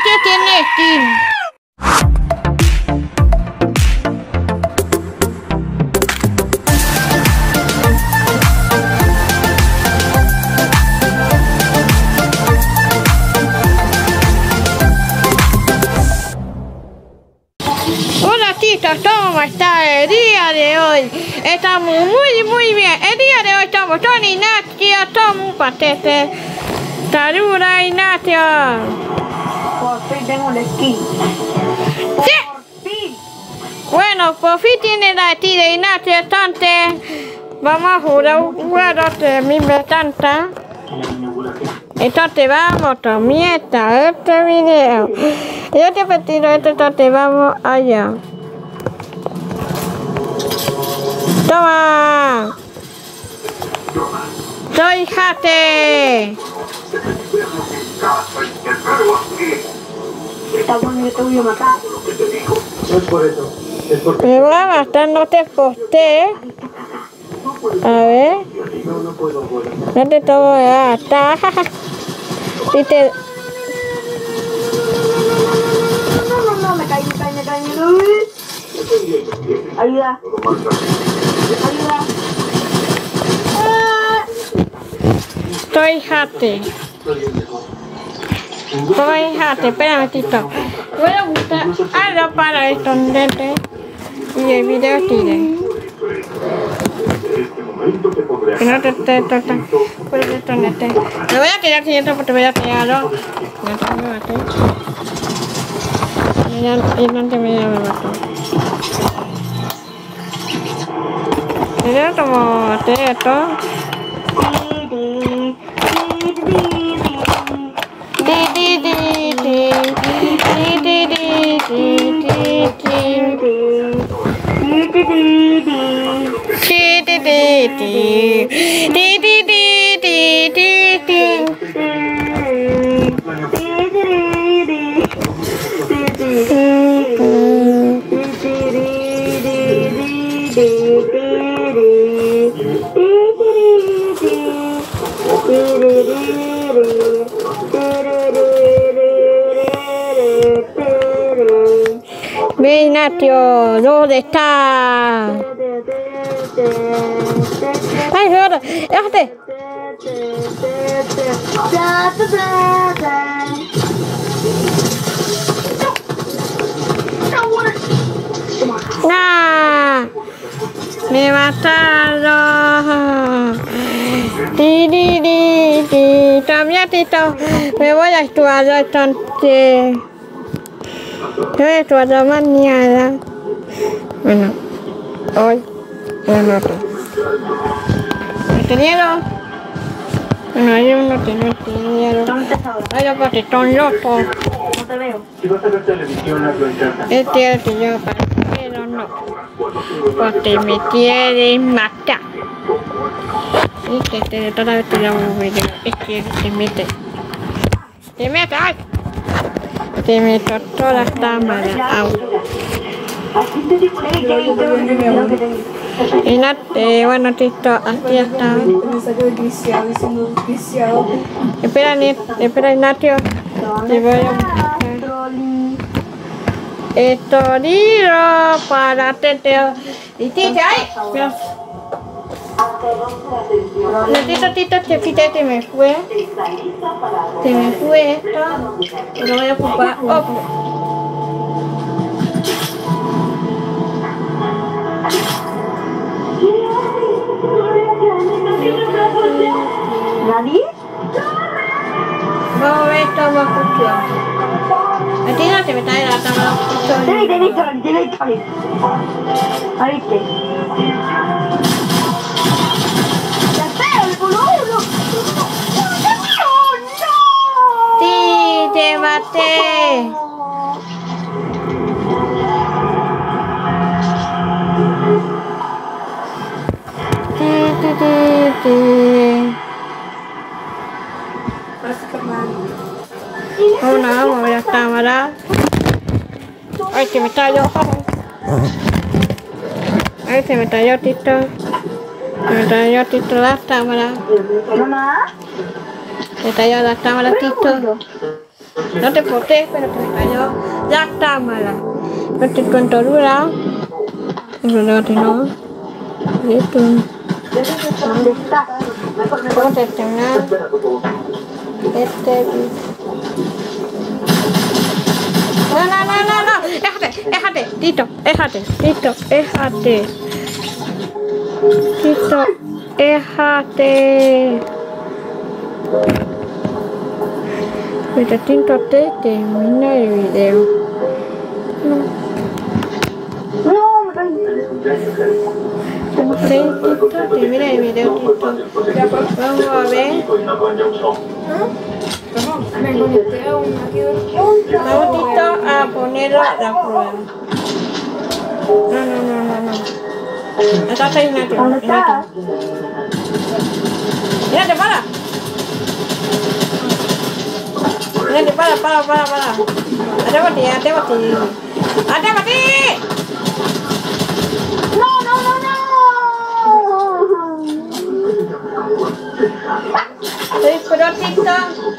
que tiene Steam. Hola chicos, ¿cómo está el día de hoy? Estamos muy bien. El día de hoy estamos con Ignacio, Tom Patete, Tarura, Ignacio. Por fin tengo la skin. Sí. Por fin. Bueno, por fin tiene la skin de Ignacio, entonces vamos a jugar un juego de mi tanta. Entonces vamos, comienza este video. Yo te retiro esto, entonces vamos allá. Toma. Soy Jate. Está bueno, yo te voy a matar. No es por eso. Es porque Me voy a matar, no te posté. A ver. no puedo volar. No te voy a matar. Si te... No, me caí. Ayuda. Soy Jate. Espérame, Tito. Voy a buscar algo para esconderte y el video tire. Que no te puedes esconderte. Me voy a tirar siguiente porque voy a tirarlo. No me maté. Y no te me mató. Mira como maté esto. Ven, Ignacio, ¿dónde está? ¡Ay, déjate! ¡Nah! ¡Me mataron! También, Tito, me voy a actuar entonces. Yo he actuado mañana. Bueno, hoy. Bueno, ¿entendieron? Bueno, hay uno que no entendieron. ¿Dónde estás ahora? Hay otros que son locos. No te veo. Si vas a ver televisión, hazlo en casa. Este es el que yo pero no. Porque me quieren matar. Y que toda vez te llamo un video. Es que te mete. ¡Ay! Te meto todas las cámaras. Au. Y no, bueno, Tito, aquí está. Espera, Ignacio. Te voy a buscar. Esto libro para teteo. Y Tito, ¡ay! Tito, te fíjate que me fue. Se me fue esto. Lo voy a ocupar. Oh. ¿Nadie? Vamos a ver esta cuestión. A ti no te me está delatando la cuestión. Te vi. Ahí te. Sí, te maté. Vamos a ver la cámara. Ay, se me cayó. Ay, se me cayó, Tito. Se me cayó, Tito, la cámara. ¿Mamá? Se cayó la cámara, Tito. No te potes, pero que me cayó la cámara. No te contadura. Eso no te no. Esto. ¿Dónde está? ¿Cómo te terminar? No. Déjate. Tito, déjate. Pero Tito te termina el video. No, me caí. Tito, termina el video, Tito. Vamos a ver. Vamos, Tito, a ponerlo a la prueba. No. Acá está Ignacio. ¿Dónde está? Mírate, para. Atrévate. No. Estoy pro, Tito.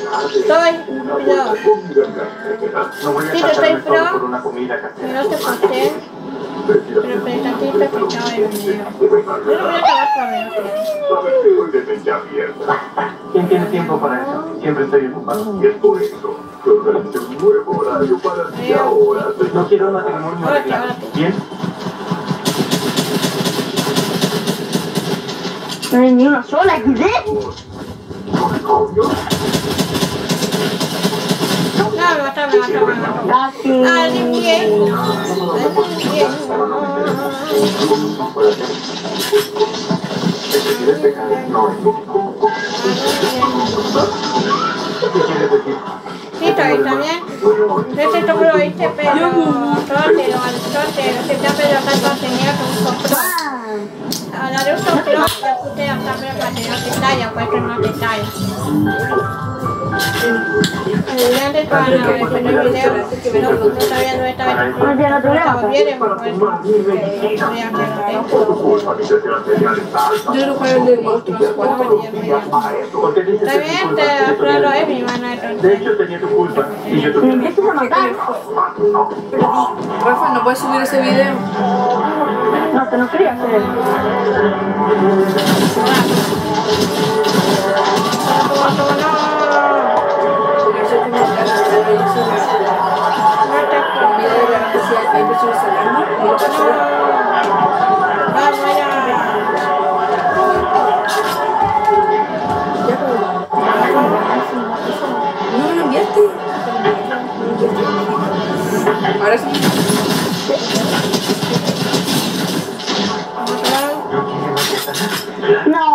No voy a Tito, estoy sacarme pro. todo por una comida casera. No te pasé. Pero espera Tito que estaba en el video. Yo lo voy a acabar para ver. Estoy de mente abierta. ¿Quién tiene tiempo para eso? Siempre estoy ocupado. Y es por eso que organicé un nuevo horario para ti ahora. No quiero un matrimonio arreglado. ¿Bien? No hay ni una sola idea. No, me mata. Casi. Alguien. Tito, ahí también. Necesito que lo oíste, pero a la luz sopló, ya puse hasta para que no te talla, pues que no te talla. Antes para el video, no todavía no estaba en No tiene problema. Yo no juego de monstruos. También te aclaro, mi hermana. De hecho, tenía tu culpa. Y yo Me empiezas a matar. Rafa, ¿no puedes subir ese video? No, que no quería hacer eso. Hay personas hablando y no no lo enviaste. Ahora sí. No.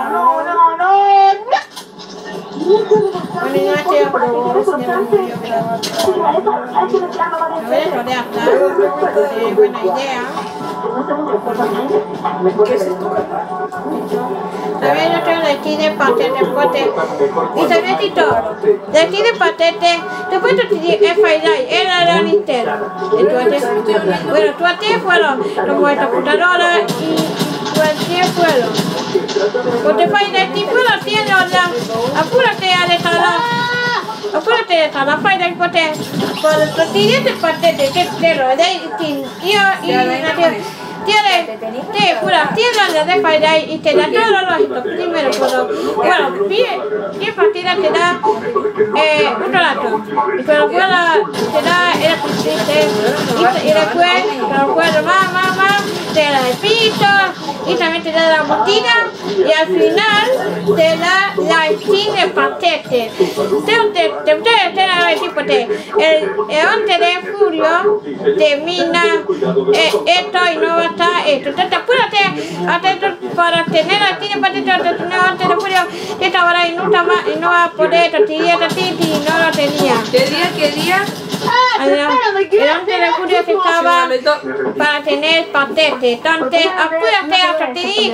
Bueno, Ignacio, buena idea. ¿Qué es esto? También yo tengo de aquí de patete, pote. Y también, Tito, de aquí de patete, después tú tienes FIDI, era la Nintendo. Bueno, tú a ti fueron como esta computadora y tú a ti fueron. Porque FIDI, fueron, tiene apúrate a instalar. Apúrate a instalar FIDI, porque cuando tú tienes el patete, que lo de tiene de FIDI y te da todos los primero, bueno, pie partida te da un rato, pero te da el y después te da el pito y también te da la botina y al final te da la skin de patete. Ustedes tienen tipo el 11 de julio termina esto y no va a estar esto. Entonces apúrate para tener la skin de patete antes de julio. Esta hora y no va a poder y no lo tenía. ¿Qué día? El 11 de julio se estaba para tener patete. Entonces apúrate a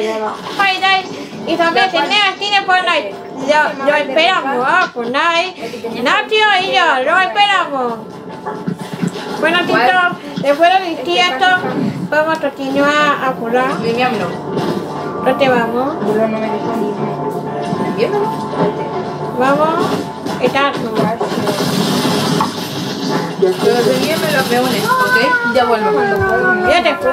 y también tener tiene por ahí. Lo esperamos, por ahí. Nacho y yo, lo esperamos. Bueno, Tito, después de decir esto, vamos a continuar a curar. ¿No te vamos? Vamos, está Pero si bien me los reúne, ¿ok? Ya vuelvo cuando puedo. Ya te fue.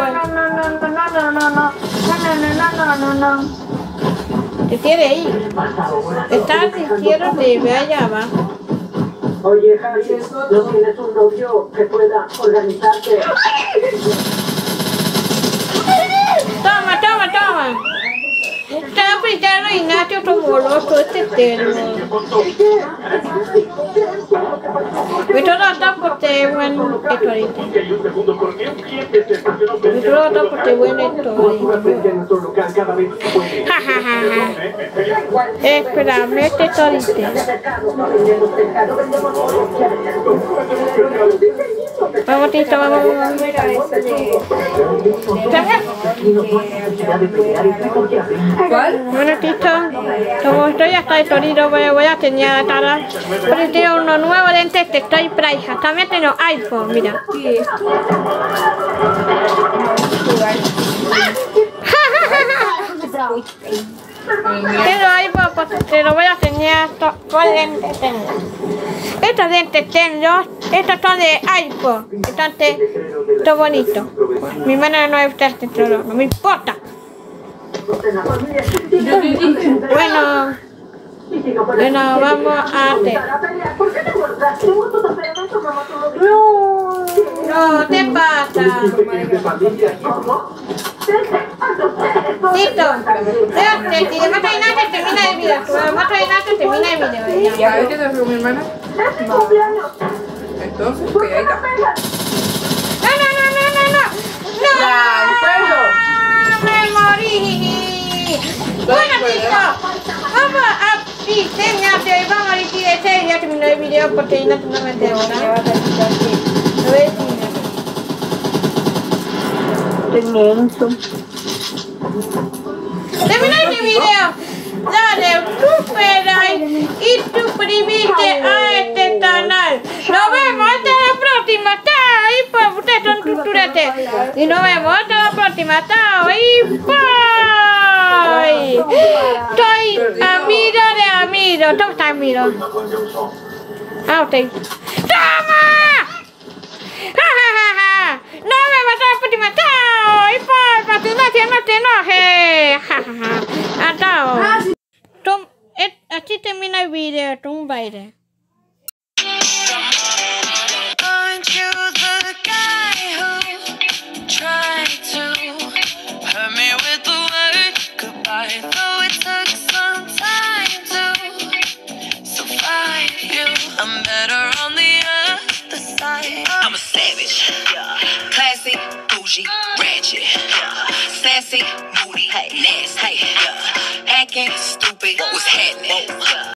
Te quiere ir. Está a la izquierda de ve allá abajo. Oye, Javi, ¿no tienes un novio que pueda organizarte? Toma, toma, toma. Está aplicando Ignacio Tomoloso, este termo. Pero no está porque bueno esto ahorita. Pero no está porque bueno esto ahorita. Ja, ja, ja, ja. Espérame, este está ahorita. Vamos, Tito, vamos. ¿Cuál? Bueno, Tito, como estoy hasta el sonido, voy a tener tarda. Pero tengo unos nuevos lentes que estoy para hija. También tengo iPhone, mira. Sí. Tengo iPhone, pues te lo voy a enseñar. ¿Cuál lente tengo? Estos lentes tengo, estos son de iPhone. Entonces, todo bonito. Mi hermana no es este todo, no me importa. Bueno, vamos a hacer. No, ¿qué pasa? Listo. Espérate, que más adelante termina el video. Más adelante termina el video. ¿Ya ves que te fue mi hermana? Entonces, ok, ahí está. ¡No! ¡Me morí! Bueno, Tito, vamos a diseñarte y vamos a decir ese. Ya terminó el video porque no me tengo, ¿no? Terminó este video. Dale like y suscríbete a este canal. Nos vemos hasta la próxima. Chao. Y pues ustedes son culturates. Y nos vemos hasta la próxima. Chao. Y bye. Soy amigo de amigo. ¿Dónde está amigo? Ah, usted. ¡Toma! ¡Ja, ja, ja, ja! ¡No me vas a la próxima! ¡Chao! ¡Y por no te enojes! ¡Ja, ja, ja! ¡Chao! Así termina el video. Tumba aire. Aren't you the guy who tried to hurt me with the word goodbye? Though it took some time to survive you, I'm better on the other side. I'm a savage, yeah. Classy, bougie, ratchet, yeah. Sassy, moody, nasty, yeah. Acting stupid, what's happening?